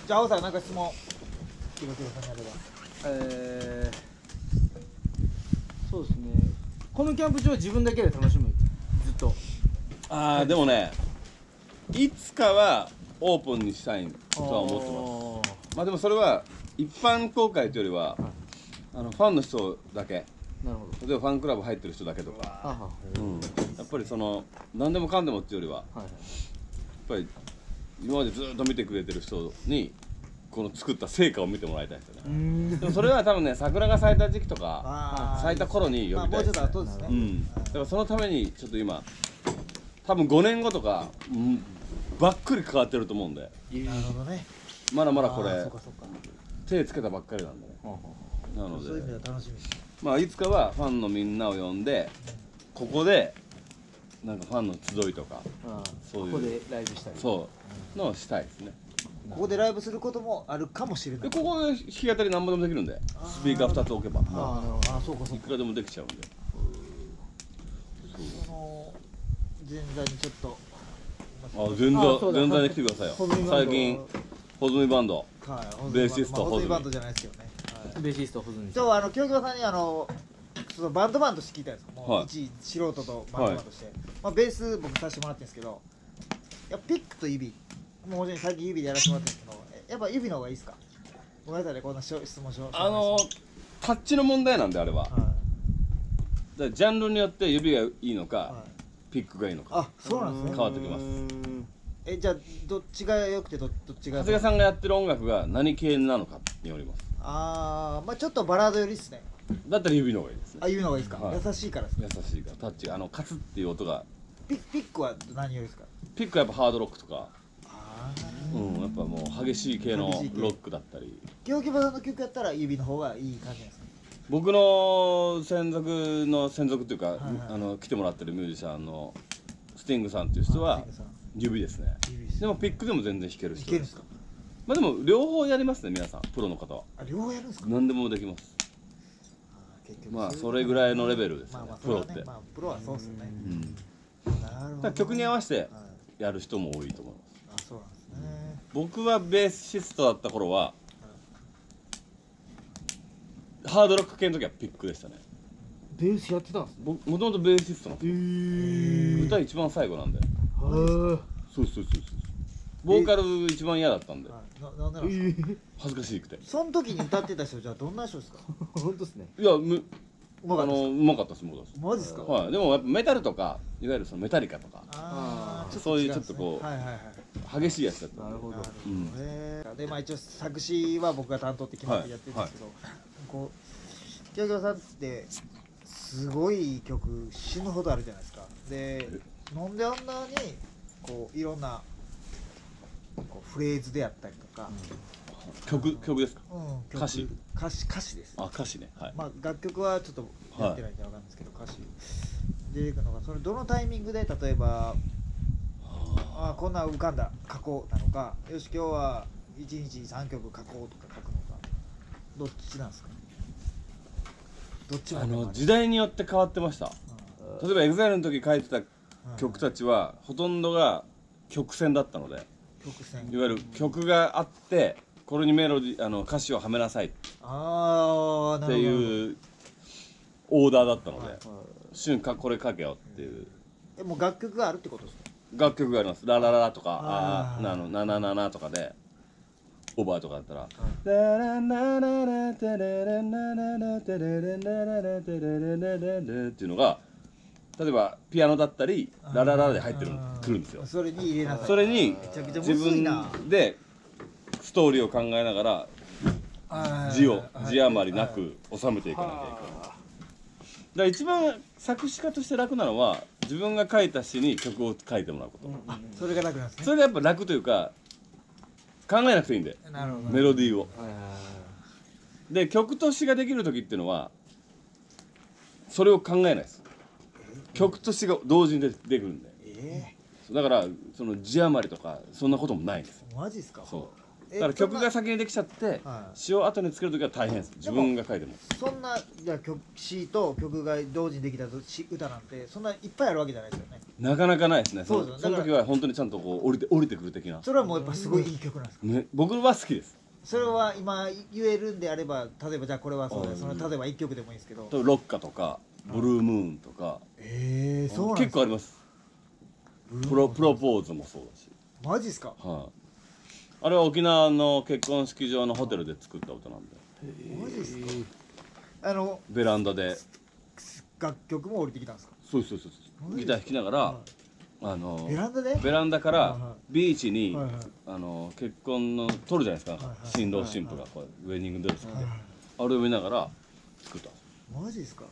じゃあ青さんなんか質問キロキロさんにあれば。そうですね。このキャンプ場は自分だけで楽しむずっと。 ああでもねいつかはオープンにしたいとは思ってます。まあでもそれは一般公開というよりは、ファンの人だけ。 なるほど。 例えばファンクラブ入ってる人だけとか、やっぱりその何でもかんでもっていうよりは、やっぱり今までずっと見てくれてる人にこの作った成果を見てもらいたいですよね。でもそれは多分ね桜が咲いた時期とか咲いた頃に呼びたいですね。 もうちょっと後ですね。 だからそのためにちょっと今多分5年後とかばっくり変わってると思うんで。 なるほどね。 まだまだこれ手つけたばっかりなんでね。なのでそういう意味では楽しみです。 まあいつかはファンのみんなを呼んでここでなんかファンの集いとかそういうここでライブしたり。 そうのをしたいですね。 ここでライブすることもあるかもしれない。 でここで弾き語り何ぼでもできるんでスピーカー2つ置けばそうかそうか。 いくらでもできちゃうんで。 その前座にちょっと。 全然で来てくださいよ。最近ホズミバンドベーシストホズミバンドじゃないですけどね。 ベーシストホズミ。 今日京京さんにそのバンドマンとして聞いたんですよ。もう一素人とバンドマンとして、ベース僕させてもらってるんですけど、ピックと指、もう最近指でやらせてもらってるんですけど、やっぱ指の方がいいですか？ごめんなさいねこんな質問しよう。 タッチの問題なんであれば。だからジャンルによって指がいいのかピックがいいのか。 あ、そうなんですね。 変わってきます。 じゃあどっちが良くてどっちが？ 長谷川さんがやってる音楽が何系なのかによります。 まあちょっとバラード寄りですね。 だったら指の方がいいですね。 指の方がいいですか？優しいからですね。 優しいからタッチカツっていう音が。 ピックは何寄りですか？ ピックはやっぱハードロックとか。やっぱもう激しい系のロックだったり。 京京さんの曲やったら指の方がいい感じですか？ 僕の専属っていうか来てもらってるミュージシャンのスティングさんっていう人は指ですね。でもピックでも全然弾けるし。弾けるんですか？まあでも両方やりますね皆さんプロの方は。 両方やるんですか？ 何でもできます。まあそれぐらいのレベルですねプロって。 プロはそうですよね。 曲に合わせてやる人も多いと思います。 そうなんですね。 僕はベーシストだった頃はハードロック系の時はピックでしたね。 ベースやってたんですね。 僕もともとベーシストなんですよ。歌一番最後なんで。そうボーカル一番嫌だったんで。 なんでなんですか？ 恥ずかしくて。 その時に歌ってた人じゃあどんな人ですか？ 本当ですね。 いやうまかったです。 マジですか？ はい。でもやっぱメタルとかいわゆるそのメタリカとかそういうちょっとこう激しいやつだった。 なるほど。 で一応作詞は僕が担当って決まってやってるんですけど、こう京京さんってすごい曲死ぬほどあるじゃないですか。でなんであんなにこういろんなフレーズであったりとか、 曲ですか？歌詞です。 歌詞ね。はい。 まあ楽曲はちょっとやってないんでわかんないんですけど、歌詞でいくのがそれどのタイミングで例えばこんな浮かんだ書こうなのか、よし今日は1日3曲書こうとか書くのか、どっちなんですか？どっちも時代によって変わってました。例えば EXILE の時書いてた曲たちはほとんどが曲線だったので、いわゆる曲があってこれにメロディ歌詞をはめなさいっていうオーダーだったので、瞬間これ書けよっていう。 もう楽曲があるってことですか？ 楽曲があります。ララララとかナナナナとかでオーバーとかだったらラララララテレレナナナテレレナナナテレレナナナっていうのが例えばピアノだったりラララで入ってくるんですよ。 それに入れなさい。 それに自分でストーリーを考えながら字余りなく収めていかなきゃいけない。だから一番作詞家として楽なのは自分が書いた詩に曲を書いてもらうこと。 それが楽なんですね。 それがやっぱ楽というか考えなくていいんでメロディーを。で曲と詩ができる時っていうのはそれを考えないです。曲と詩が同時にできるんで。だからその字余りとかそんなこともないんです。 マジですか？ そだから曲が先にできちゃって詩を後につけるときは大変です。自分が書いてもそんなじゃあ詩と曲が同時にできた歌なんてそんないっぱいあるわけじゃないですよね。 なかなかないですね。そそうですよの時は本当にちゃんとこう降りてくる的な。 それはもうやっぱすごいいい曲なんですか。 ね、僕は好きです。 それは今言えるんであれば、例えばじゃあこれはそうで、その例えば1曲でもいいんですけど。 とロッカとかブルームーンとか、 そうなんですか。 結構あります。プロポーズもそうだし。 マジっすか。 はい。あれは沖縄の結婚式場のホテルで作った歌なんで。 マジっすか。 ベランダで楽曲も降りてきたんですか。 そうギター弾きながら、ベランダからビーチに結婚の撮るじゃないですか、新郎新婦がこうウェディングドレス着て、あれを見ながら作った。 マジですか。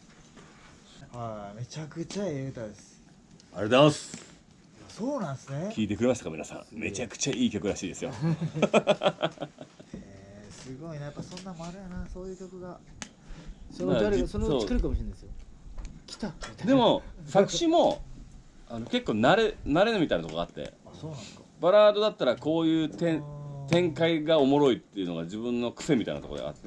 めちゃくちゃええ歌です。 ありがとうございます。 そうなんですね。 聞いてくれましたか皆さん。めちゃくちゃいい曲らしいですよ。 すごいな、やっぱそんなもあるやな、そういう曲が。 その誰がその作るかもしれないですよ。来た。 でも作詞も結構慣れみたいなとこがあって、 そうなんですか。 バラードだったらこういう展開がおもろいっていうのが自分の癖みたいなところがあって、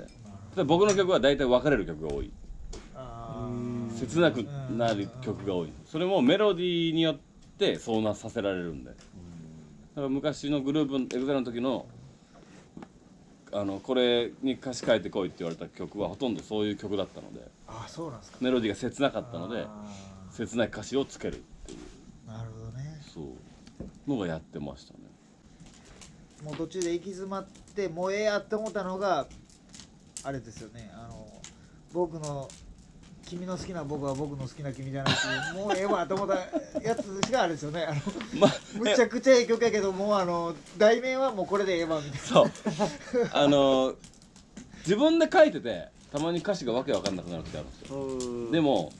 僕の曲は大体別れる曲が多い、切なくなる曲が多い。それもメロディーによってそうさせられるんで。だから昔のグループEXILEの時のこれに歌詞書いてこいって言われた曲はほとんどそういう曲だったので、 そうなんですか。 メロディーが切なかったので切ない歌詞をつけるっていう、 なるほどね、 そうのがやってましたね。 もう途中で行き詰まってもうええやって思ったのがあれですよね。僕の君の好きな僕は僕の好きな君じゃないっていうもうええわと思ったやつがあれですよね。むちゃくちゃええ曲やけどもう題名はもうこれでええわみたいな。 そう自分で書いててたまに歌詞がわけわかんなくなる時あるんですよ。でも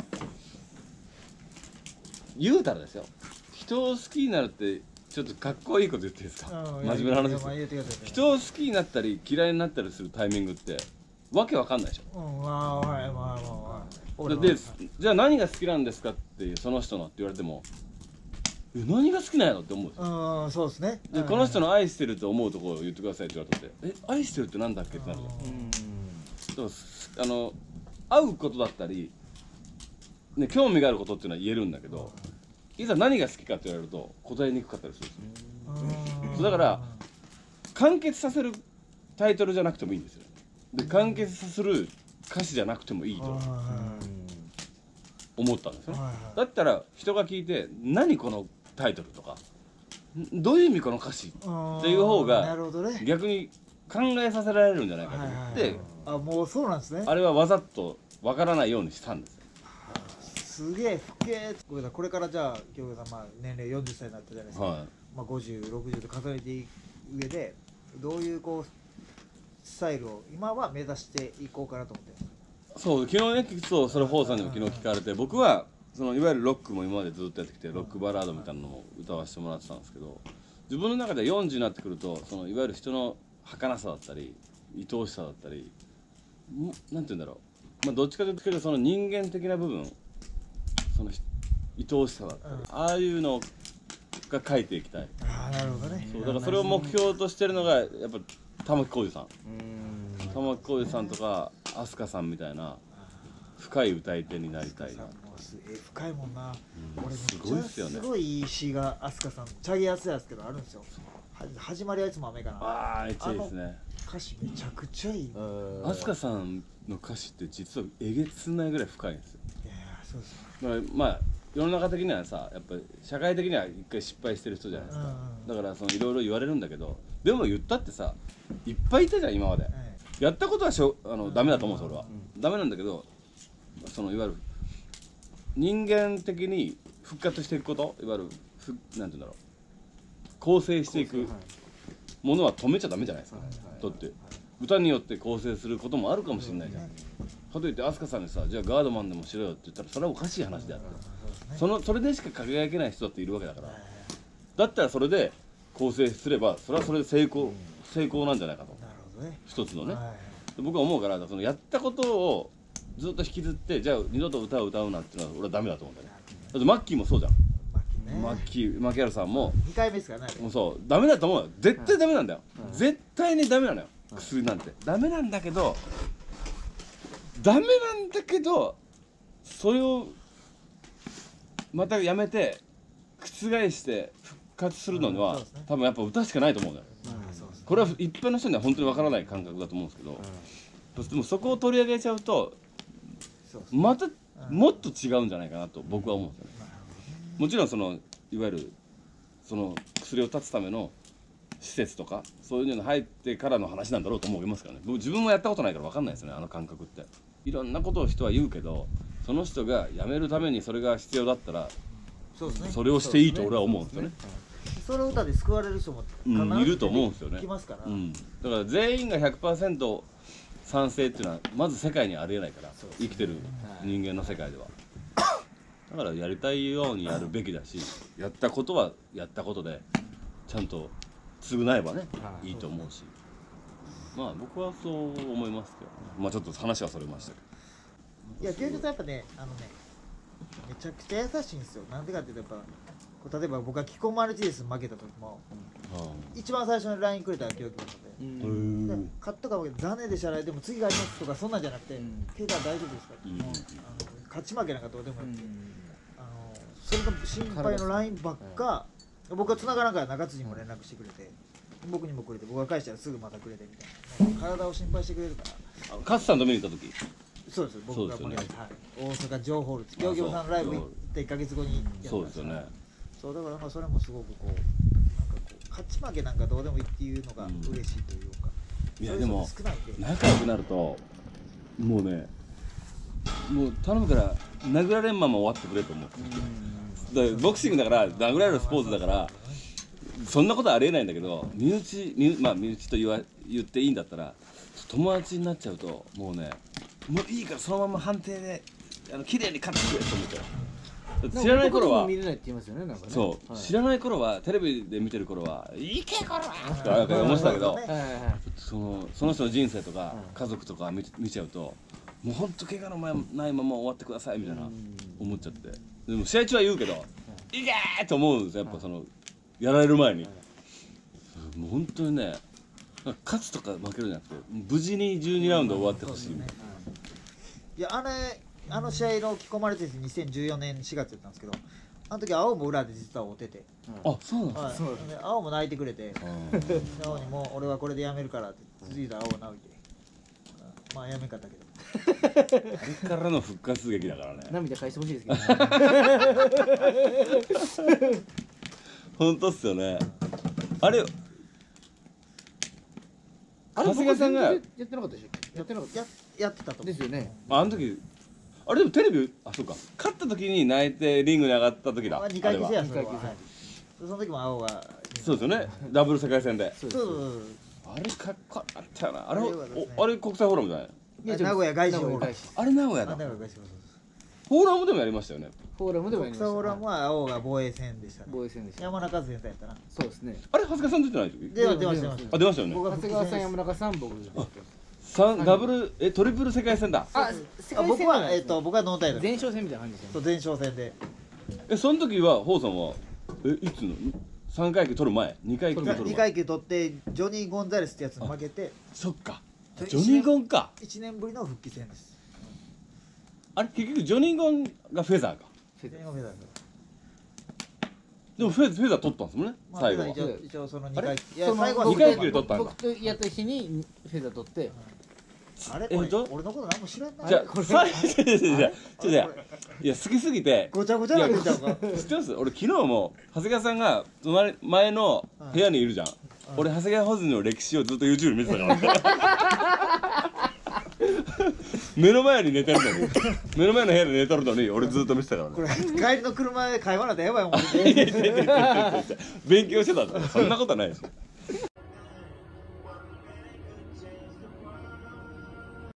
言うたらですよ、人を好きになるってちょっとかっこいいこと言っていいですか。真面目な話ですよ。人を好きになったり嫌いになったりするタイミングってわけわかんないでしょ。でじゃあ何が好きなんですかっていう、その人のって言われても何が好きなんやろって思うんですよ。 そうですね。 でこの人の愛してると思うところを言ってくださいって言われたって愛してるってなんだっけってなるじゃん。会うことだったり、ね、興味があることっていうのは言えるんだけど、いざ何が好きかって言われると答えにくかったりするんですよ。だから完結させるタイトルじゃなくてもいいんですよ。で完結させる歌詞じゃなくてもいいと思ったんですよね。だったら人が聞いて何このタイトルとかどういう意味この歌詞っていう方が逆に考えさせられるんじゃないかと思って、 もうそうなんですね。 あれはわざとわからないようにしたんですよ。 すげえふけこれからじゃあ京子さん年齢40歳になったじゃないですか。50、60と重ねていく上でどういうスタイルを今は目指していこうかなと思って。 そう昨日ね聞くとそれホーさんにも昨日聞かれて、僕はいわゆるロックも今までずっとやってきてロックバラードみたいなのも歌わせてもらってたんですけど、自分の中で40になってくるといわゆる人の儚さだったり愛おしさだったりなんて言うんだろう、どっちかというとその人間的な部分、その愛おしさだったり、ああいうのが書いていきたい。 なるほどね。 そうだからそれを目標としてるのがやっぱ玉置浩二さん、玉置浩二さんとか飛鳥さんみたいな深い歌い手になりたいな。 深いもんな。俺すごいっすよね。 すごいいい詩が飛鳥さんチャゲやつやつけどあるんですよ。始まりはいつも雨かな。 めっちゃいいですね。 歌詞めちゃくちゃいい。 飛鳥さんの歌詞って実はえげつないぐらい深いんですよ。 いやそうです。 だから世の中的にはさ、やっぱり社会的には一回失敗してる人じゃないですか。だからいろいろ言われるんだけど、でも言ったってさいっぱいいたじゃん今まで。やったことはダメだと思う。それはダメなんだけど、いわゆる人間的に復活していくこと、いわゆるなんていうんだろう、構成していくものは止めちゃダメじゃないですか。だって歌によって構成することもあるかもしれないじゃん。かといって飛鳥さんにさ、じゃあガードマンでもしろよって言ったらそれはおかしい話であって、それでしか輝けない人だっているわけだから、だったらそれで構成すればそれはそれで成功なんじゃないかと。一つのね、僕は思うから、やったことをずっと引きずってじゃあ二度と歌を歌うなっていうのは俺はダメだと思うんだよね。だってマッキーもそうじゃん。 ね。 牧原さんも 2回目ですからね。 もうそうダメだと思うよ。絶対ダメなんだよ、絶対にダメなのよ、薬なんてダメなんだけどそれをまたやめて覆して復活するのには、多分やっぱ歌しかないと思うんだよ。これは一般の人には本当にわからない感覚だと思うんですけど、でもそこを取り上げちゃうとまたもっと違うんじゃないかなと僕は思うんですよね。もちろんそのいわゆるその薬を断つための施設とかそういうのに入ってからの話なんだろうと思いますからね。僕自分もやったことないから分かんないですよね、あの感覚って。いろんなことを人は言うけど、その人が辞めるためにそれが必要だったらそれをしていいと俺は思うんですよね。 その歌で救われる人もいると思うんですよね。 来ますから、 だから全員が 100% 賛成っていうのはまず世界にありえないから、生きてる人間の世界では。だからやりたいようにやるべきだし、やったことはやったことでちゃんと償えばねいいと思うし、まあ僕はそう思いますけどね。まあちょっと話はそれましたけど、 いや究極やっぱね、めちゃくちゃ優しいんですよ。なんでかっていうと、やっぱ例えば僕がキコマルチです負けた時も、一番最初に LINE くれた記憶なので、勝ったか負けた残念でしたらでも次がありますとかそんなんじゃなくて、怪我大丈夫ですかって、勝ち負けなんかどうでもよくて、それの心配の LINE ばっか、僕が繋がらんから中津にも連絡してくれて、僕にもくれて、僕が返したらすぐまたくれてみたいな、体を心配してくれるから。 勝さんと見に行った時、 そうです、僕が大阪城ホール行行さんのライブ行って1ヶ月後にやったんです。 そうですよね。 そうだからそれもすごくこう勝ち負けなんかどうでもいいっていうのが嬉しいというか。 いやでも仲良くなるともうね、もう頼むから殴られんまま終わってくれと思う。だからボクシングだから殴られるスポーツだからそんなことはありえないんだけど、身内と言っていいんだったら友達になっちゃうともうね、もういいからそのまま判定で綺麗に勝ってくれと思っちゃう。知らない頃はそう、知らない頃はテレビで見てる頃は「いけこら!」とか思ってたけど、その人の人生とか家族とか見ちゃうともうほんと怪我のないまま終わってくださいみたいな思っちゃって、でも試合中は言うけど「いけー!」と思うんですよ、やっぱやられる前に。もう本当にね、勝つとか負けるじゃなくて無事に12ラウンド終わってほしいみたいな。 いやあの試合の着込まれてて2014年4月やったんですけど、あの時青も裏で実は追ってて、 あ、そうなんですか。 青も泣いてくれて、青にも俺はこれでやめるからって続いた青泣いて、まあやめかったけど、 あれからの復活劇だからね。 涙返してほしいですけどね。 本当っすよね。あれ長谷川さんがやってなかったでしょ。 やってたとですよね。 あの時あれでもテレビ、あ、そうか、勝った時に泣いてリングに上がった時だ。 2回忌制や、その時も青がそうですよね、ダブル世界戦で。 そうあれかっこよかったよな。あれ国際フォーラムじゃない。 名古屋外資フォーラム。 あれ名古屋だ。フォーラムでもやりましたよね。 フォーラムでもやりました。 フォーラムは青が防衛戦でしたね。 防衛戦でした。 山中先生やったな。 そうですね。 あれ長谷川さん出てない時？ 出ました。 あ、出ましたよね。 長谷川さん、山中さん、僕。 ダブルトリプル世界戦だ。 僕はノータイトル。 前哨戦みたいな感じですよね。前哨戦で。 その時はホーさんはいつの3階級取る前、2階級取る前。 2階級取ってジョニー・ゴンザレスってやつに負けて。 そっか。ジョニー・ゴンか。 1年ぶりの復帰戦です。 あれ結局ジョニー・ゴンがフェザーか。 フェザーでもフェザー取ったんですもんね、最後は。 一応その2階級。 最後は2階級で取ったんだ。 僕とやった日にフェザー取って。 あれ俺のこと何も知らんな。 じゃあいや好きすぎてごちゃごちゃなってんじゃんか。 知ってます？俺昨日も長谷川さんが前の部屋にいるじゃん。俺長谷川穂積の歴史をずっと YouTube 見てたから目の前に寝てるのに、目の前の部屋で寝てるのに俺ずっと見てたからね。 これ帰りの車で会話なんてやばいもん。 勉強してたんだ。そんなことないでしょ。